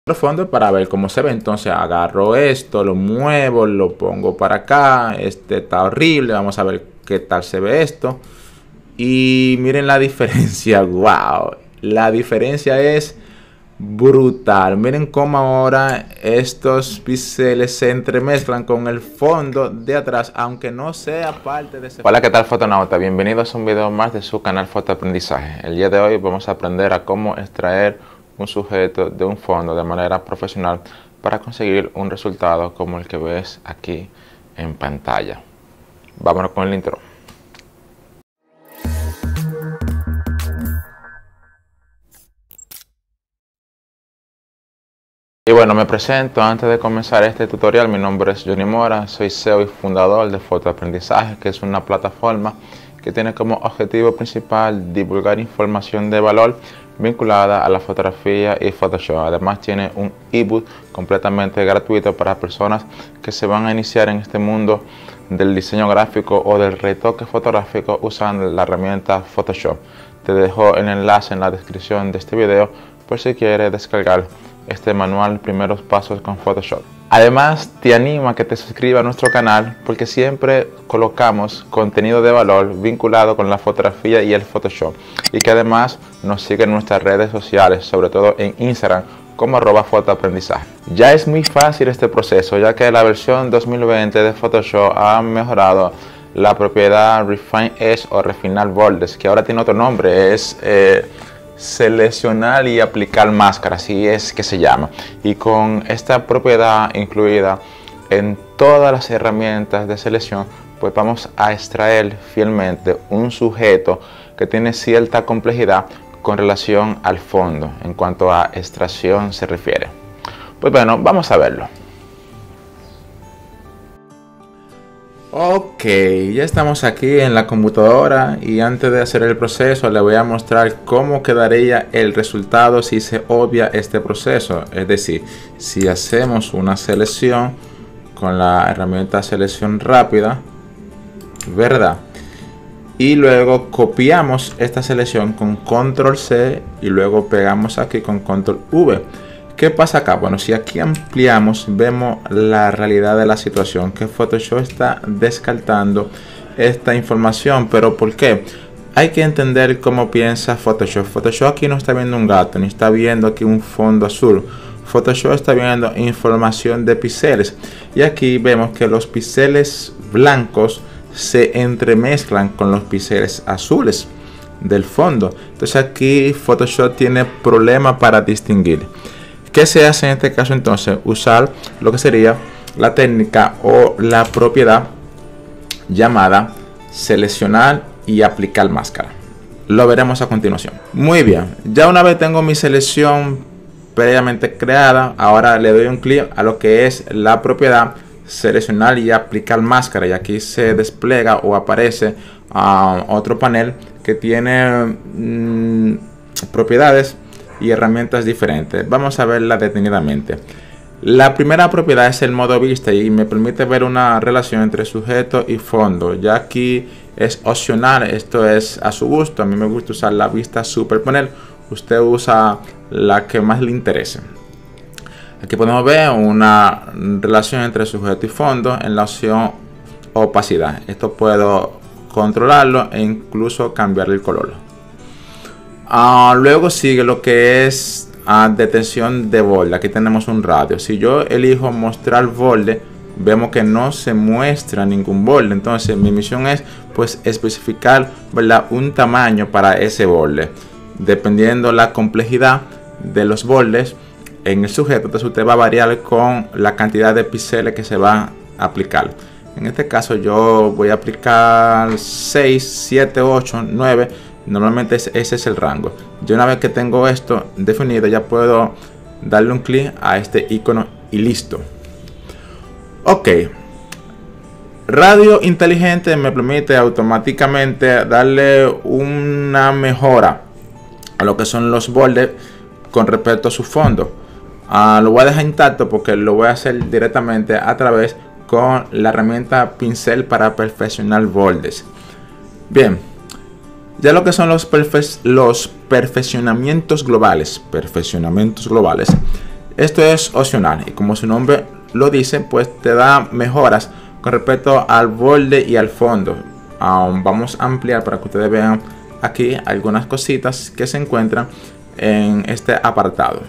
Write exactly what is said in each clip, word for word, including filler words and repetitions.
otro fondo para ver cómo se ve. Entonces agarro esto, lo muevo, lo pongo para acá. Este está horrible, vamos a ver qué tal se ve esto. Y miren la diferencia, wow, la diferencia es brutal. Miren cómo ahora estos píxeles se entremezclan con el fondo de atrás, aunque no sea parte de ese... Hola, ¿qué tal, fotonauta? Bienvenidos a un video más de su canal Fotoaprendizaje. El día de hoy vamos a aprender a cómo extraer un sujeto de un fondo de manera profesional para conseguir un resultado como el que ves aquí en pantalla. Vámonos con el intro. Y bueno, me presento antes de comenzar este tutorial. Mi nombre es Johnny Mora, soy C E O y fundador de Fotoaprendizaje, que es una plataforma que tiene como objetivo principal divulgar información de valor vinculada a la fotografía y Photoshop. Además tiene un ebook completamente gratuito para personas que se van a iniciar en este mundo del diseño gráfico o del retoque fotográfico usando la herramienta Photoshop. Te dejo el enlace en la descripción de este video por si quieres descargar este manual Primeros Pasos con Photoshop. Además, te animo a que te suscribas a nuestro canal porque siempre colocamos contenido de valor vinculado con la fotografía y el Photoshop, y que además nos siga en nuestras redes sociales, sobre todo en Instagram como arroba fotoaprendizaje. Ya es muy fácil este proceso, ya que la versión dos mil veinte de Photoshop ha mejorado la propiedad Refine Edge o refinar bordes, que ahora tiene otro nombre, es eh, seleccionar y aplicar máscara, así es que se llama. Y con esta propiedad incluida en todas las herramientas de selección, pues vamos a extraer fielmente un sujeto que tiene cierta complejidad con relación al fondo en cuanto a extracción se refiere. Pues bueno, vamos a verlo. Ok, ya estamos aquí en la computadora y antes de hacer el proceso le voy a mostrar cómo quedaría el resultado si se obvia este proceso. Es decir, si hacemos una selección con la herramienta selección rápida, ¿verdad? Y luego copiamos esta selección con control C y luego pegamos aquí con control V. ¿Qué pasa acá? Bueno, si aquí ampliamos, vemos la realidad de la situación, que Photoshop está descartando esta información. ¿Pero por qué? Hay que entender cómo piensa Photoshop. Photoshop aquí no está viendo un gato, ni está viendo aquí un fondo azul. Photoshop está viendo información de píxeles. Y aquí vemos que los píxeles blancos se entremezclan con los píxeles azules del fondo. Entonces aquí Photoshop tiene problema para distinguir. ¿Qué se hace en este caso entonces? Usar lo que sería la técnica o la propiedad llamada seleccionar y aplicar máscara. Lo veremos a continuación. Muy bien, ya una vez tengo mi selección previamente creada, ahora le doy un clic a lo que es la propiedad seleccionar y aplicar máscara, y aquí se despliega o aparece uh, otro panel que tiene mmm, propiedades y herramientas diferentes. Vamos a verla detenidamente. La primera propiedad es el modo vista y me permite ver una relación entre sujeto y fondo. Ya aquí es opcional, esto es a su gusto. A mí me gusta usar la vista superponer, usted usa la que más le interese. Aquí podemos ver una relación entre sujeto y fondo en la opción opacidad. Esto puedo controlarlo e incluso cambiar el color. Uh, luego sigue lo que es uh, detención de borde. Aquí tenemos un radio. Si yo elijo mostrar borde, vemos que no se muestra ningún borde. Entonces mi misión es pues especificar, ¿verdad?, un tamaño para ese borde. Dependiendo la complejidad de los bordes en el sujeto, entonces usted va a variar con la cantidad de píxeles que se va a aplicar. En este caso yo voy a aplicar seis, siete, ocho, nueve. Normalmente ese es el rango. Yo una vez que tengo esto definido, ya puedo darle un clic a este icono y listo. Ok. Radio inteligente me permite automáticamente darle una mejora a lo que son los bordes con respecto a su fondo. Uh, lo voy a dejar intacto porque lo voy a hacer directamente a través con la herramienta pincel para perfeccionar bordes. Bien. Ya lo que son los, perfe los perfeccionamientos globales, perfeccionamientos globales, Esto es opcional y como su nombre lo dice, pues te da mejoras con respecto al borde y al fondo. Um, vamos a ampliar para que ustedes vean aquí algunas cositas que se encuentran en este apartado.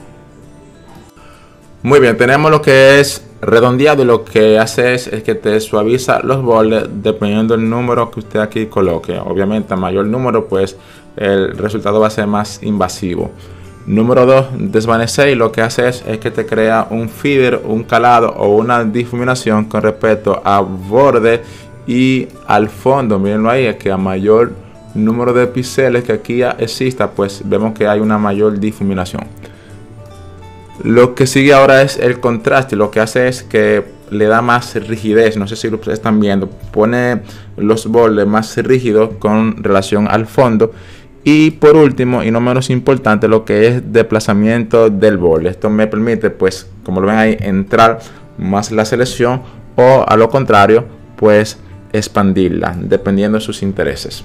Muy bien, tenemos lo que es redondeado y lo que hace es, es que te suaviza los bordes dependiendo del número que usted aquí coloque. Obviamente a mayor número pues el resultado va a ser más invasivo. Número dos, desvanecer, y lo que hace es, es que te crea un feeder, un calado o una difuminación con respecto a borde y al fondo. Mírenlo ahí, es que a mayor número de píxeles que aquí exista, pues vemos que hay una mayor difuminación. Lo que sigue ahora es el contraste, lo que hace es que le da más rigidez. No sé si lo están viendo, pone los bordes más rígidos con relación al fondo. Y por último y no menos importante, lo que es desplazamiento del borde. Esto me permite, pues como lo ven ahí, entrar más la selección o a lo contrario pues expandirla dependiendo de sus intereses.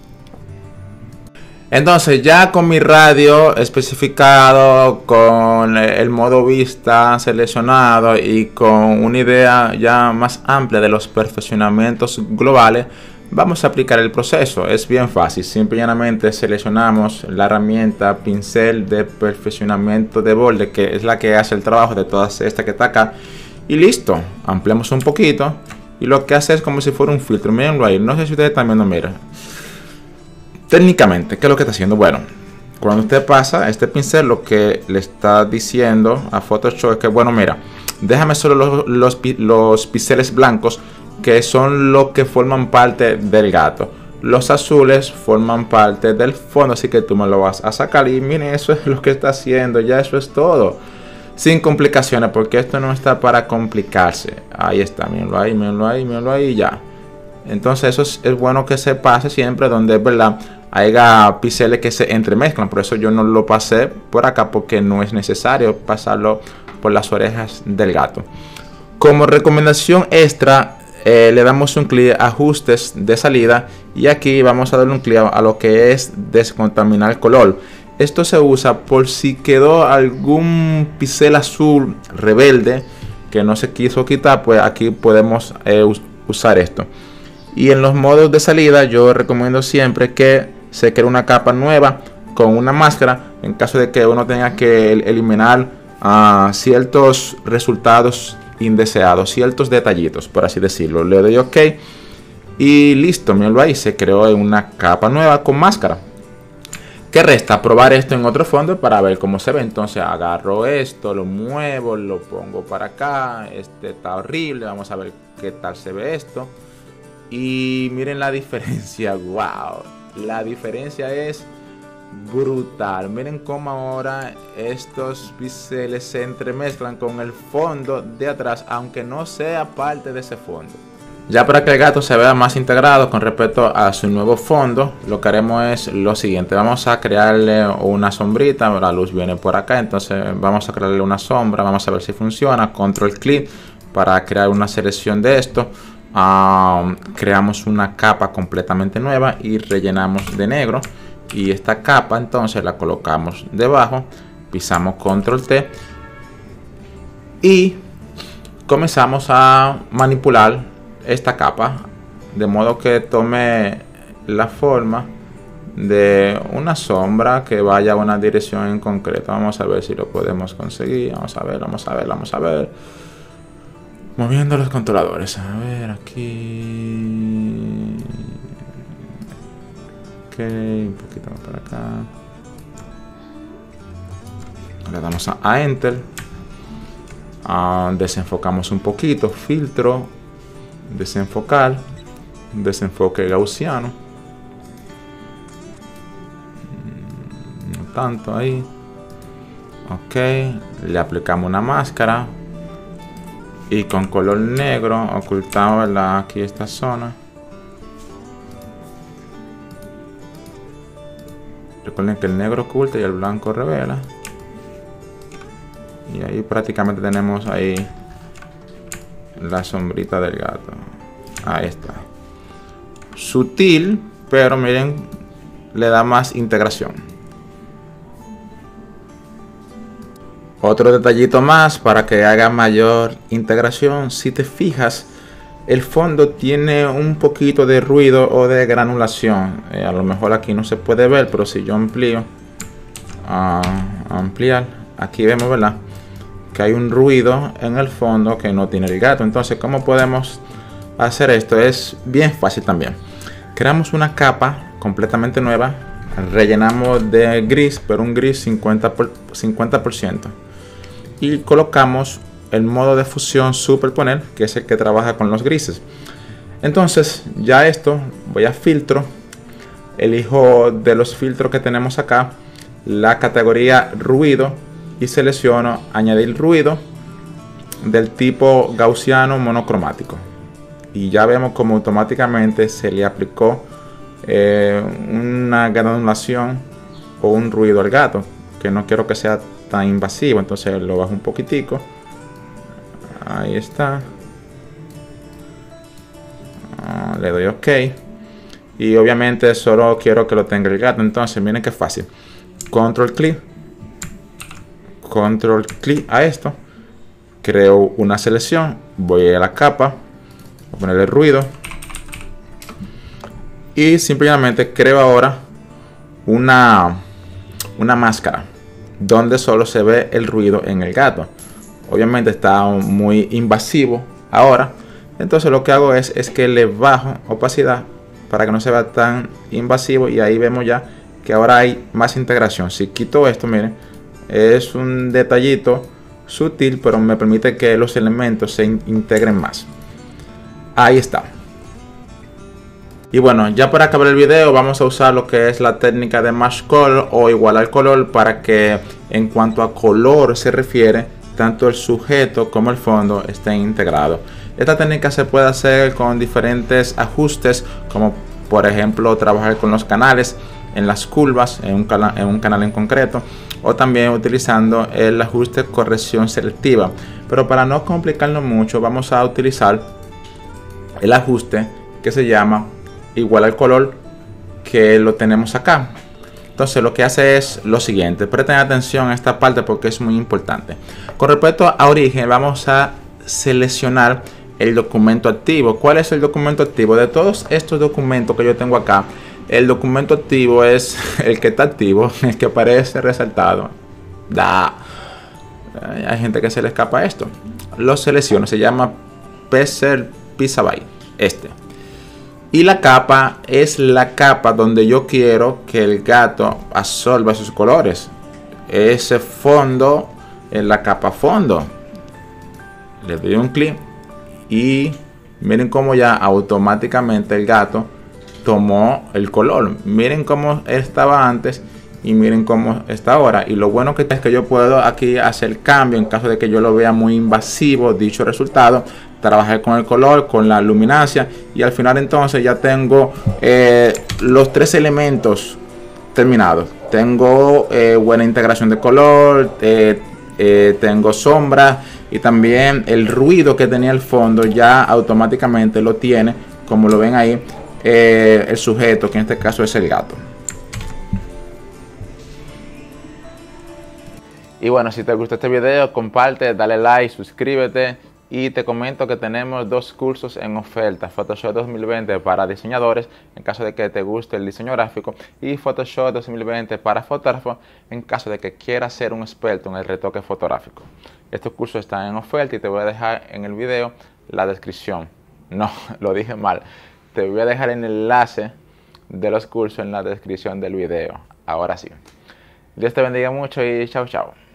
Entonces ya con mi radio especificado, con el modo vista seleccionado y con una idea ya más amplia de los perfeccionamientos globales, vamos a aplicar el proceso. Es bien fácil, simple y llanamente seleccionamos la herramienta pincel de perfeccionamiento de borde, que es la que hace el trabajo de todas estas que está acá, y listo. Ampliamos un poquito y lo que hace es como si fuera un filtro. Mírenlo ahí, no sé si ustedes están viendo, mira. Técnicamente, ¿qué es lo que está haciendo? Bueno, cuando usted pasa este pincel, lo que le está diciendo a Photoshop es que, bueno, mira, déjame solo los, los, los píxeles blancos, que son los que forman parte del gato. Los azules forman parte del fondo, así que tú me lo vas a sacar. Y miren, eso es lo que está haciendo, ya eso es todo. Sin complicaciones, porque esto no está para complicarse. Ahí está, mírenlo ahí, mírenlo ahí, mírenlo ahí, ya. Entonces eso es, es bueno que se pase siempre donde es verdad haya píxeles que se entremezclan. Por eso yo no lo pasé por acá, porque no es necesario pasarlo por las orejas del gato. Como recomendación extra, eh, le damos un clic a ajustes de salida y aquí vamos a darle un clic a lo que es descontaminar color. Esto se usa por si quedó algún píxel azul rebelde que no se quiso quitar, pues aquí podemos eh, usar esto. Y en los modos de salida yo recomiendo siempre que se cree una capa nueva con una máscara en caso de que uno tenga que eliminar uh, ciertos resultados indeseados, ciertos detallitos, por así decirlo. Le doy OK y listo, mírenlo ahí, se creó una capa nueva con máscara. ¿Qué resta? Probar esto en otro fondo para ver cómo se ve. Entonces agarro esto, lo muevo, lo pongo para acá. Este está horrible, vamos a ver qué tal se ve esto. Y miren la diferencia, wow, la diferencia es brutal. Miren cómo ahora estos píxeles se entremezclan con el fondo de atrás, aunque no sea parte de ese fondo. Ya para que el gato se vea más integrado con respecto a su nuevo fondo, lo que haremos es lo siguiente. Vamos a crearle una sombrita, la luz viene por acá, entonces vamos a crearle una sombra, vamos a ver si funciona. Control clic para crear una selección de esto. Um, creamos una capa completamente nueva y rellenamos de negro, y esta capa entonces la colocamos debajo, pisamos control T y comenzamos a manipular esta capa de modo que tome la forma de una sombra que vaya a una dirección en concreto. Vamos a ver si lo podemos conseguir. Vamos a ver, vamos a ver, vamos a ver. Moviendo los controladores. A ver, aquí. Ok, un poquito más para acá. Le damos a, a Enter. Uh, desenfocamos un poquito. Filtro. Desenfocar. Desenfoque gaussiano. No tanto ahí. Ok. Le aplicamos una máscara. Y con color negro ocultamos, ¿verdad?, aquí esta zona. Recuerden que el negro oculta y el blanco revela. Y ahí prácticamente tenemos ahí la sombrita del gato. Ahí está. Sutil, pero miren, le da más integración. Otro detallito más para que haga mayor integración. Si te fijas, el fondo tiene un poquito de ruido o de granulación. Eh, a lo mejor aquí no se puede ver, pero si yo amplío, uh, ampliar, aquí vemos, ¿verdad?, que hay un ruido en el fondo que no tiene el gato. Entonces, ¿cómo podemos hacer esto? Es bien fácil también. Creamos una capa completamente nueva, rellenamos de gris, pero un gris cincuenta por ciento, y colocamos el modo de fusión superponer, que es el que trabaja con los grises. Entonces ya esto, voy a filtro, elijo de los filtros que tenemos acá la categoría ruido y selecciono añadir ruido del tipo gaussiano monocromático, y ya vemos como automáticamente se le aplicó eh, una granulación o un ruido al gato, que no quiero que sea tan invasivo. Entonces lo bajo un poquitico, ahí está, ah, le doy OK, y obviamente solo quiero que lo tenga el gato. Entonces miren qué fácil, control clic, control clic a esto, creo una selección, voy a la capa, voy a ponerle ruido y simplemente creo ahora una, una máscara donde solo se ve el ruido en el gato. Obviamente está muy invasivo ahora, entonces lo que hago es, es que le bajo opacidad para que no se vea tan invasivo, y ahí vemos ya que ahora hay más integración. Si quito esto, miren, es un detallito sutil, pero me permite que los elementos se in- integren más. Ahí está. Y bueno, ya para acabar el video vamos a usar lo que es la técnica de Match Color o igualar color, para que en cuanto a color se refiere, tanto el sujeto como el fondo estén integrados. Esta técnica se puede hacer con diferentes ajustes, como por ejemplo trabajar con los canales en las curvas en un, cana en un canal en concreto, o también utilizando el ajuste corrección selectiva. Pero para no complicarnos mucho, vamos a utilizar el ajuste que se llama igualar color, que lo tenemos acá. Entonces lo que hace es lo siguiente, presten atención a esta parte porque es muy importante. Con respecto a origen, vamos a seleccionar el documento activo. ¿Cuál es el documento activo? De todos estos documentos que yo tengo acá, el documento activo es el que está activo, el que aparece resaltado. Da. Hay gente que se le escapa esto. Lo selecciono, se llama Pixel Pixabay, este. Y la capa es la capa donde yo quiero que el gato absorba sus colores. Ese fondo es la capa fondo. Le doy un clic y miren cómo ya automáticamente el gato tomó el color. Miren cómo estaba antes y miren cómo está ahora. Y lo bueno que es que yo puedo aquí hacer cambio en caso de que yo lo vea muy invasivo dicho resultado. Trabajar con el color, con la luminancia, y al final entonces ya tengo eh, los tres elementos terminados. Tengo eh, buena integración de color, eh, eh, tengo sombra, y también el ruido que tenía el fondo ya automáticamente lo tiene, como lo ven ahí, eh, el sujeto, que en este caso es el gato. Y bueno, si te gustó este video, comparte, dale like, suscríbete. Y te comento que tenemos dos cursos en oferta: Photoshop dos mil veinte para diseñadores, en caso de que te guste el diseño gráfico, y Photoshop dos mil veinte para fotógrafos, en caso de que quieras ser un experto en el retoque fotográfico. Estos cursos están en oferta y te voy a dejar en el video la descripción. No, lo dije mal. Te voy a dejar el enlace de los cursos en la descripción del video. Ahora sí. Dios te bendiga mucho y chao, chao.